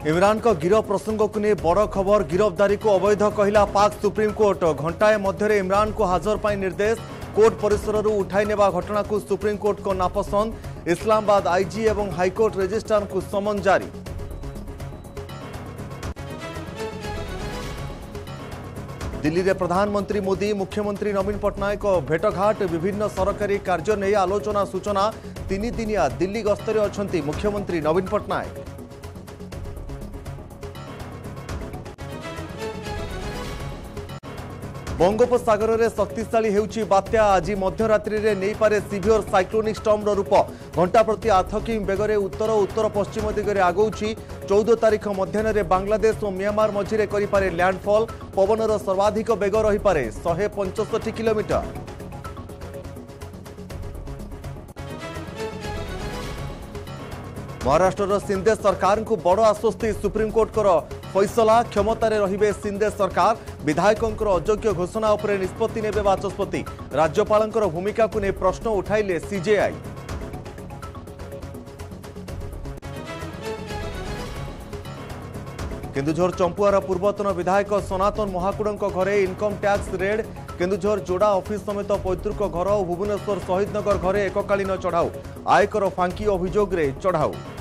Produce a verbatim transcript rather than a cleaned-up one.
इमरान को गिरफ प्रसंग को नहीं बड़ खबर। गिरफ्तारी को अवैध कहला पाक सुप्रीमकोर्ट। घंटाए मध्य इमरान को हाजर पर निर्देश। कोर्ट परिसर उठाई नेबा घटना को सुप्रीमकोर्ट को नापसंद। इस्लामाबाद आईजी एवं हाईकोर्ट रजिस्ट्रार को समन जारी। दिल्ली में प्रधानमंत्री मोदी मुख्यमंत्री नवीन पट्टनायक भेटघाट। विभिन्न सरकारी कार्य नहीं आलोचना सूचना। तीन दिनिया दिल्ली गस्तर अछंती मुख्यमंत्री नवीन पट्टनायक। बंगोपसागर में शक्तिशाली होउची बात्या। आज मध्यरात्रि रे नहीं पारे सिवियर साइक्लोनिक स्टॉर्म रूप। घंटा प्रति आठ किमी बेगर उत्तर उत्तर पश्चिम दिगरे आगौची। चौदह तारीख मध्याह्न रे बांग्लादेश और म्यांमार मझिरे करिपारे लैंडफॉल। पवनर सर्वाधिक बेग रहीपारे शहे पंचष्टि किलोमीटर। महाराष्ट्र शिंदे सरकार को बड़ आश्वस्ति। सुप्रीमकोर्ट फैसला क्षमतार रहिबे शिंदे सरकार। विधायकों अयोग्य घोषणा उपरे निष्पत्ति नेबे बाचस्पति। राज्यपाल भूमिका को नहीं प्रश्न उठाइले सीजेआई। केन्दुझर चंपुआर पूर्वतन विधायक सनातन महाकुड़ घरे इनकम टैक्स रेड। केन्दुझर जोड़ा ऑफिस समेत पैतृक घर और भुवनेश्वर शहीदनगर घरे एककालीन चढ़ाऊ। आयकर फांकी अभियोग चढ़ाऊ।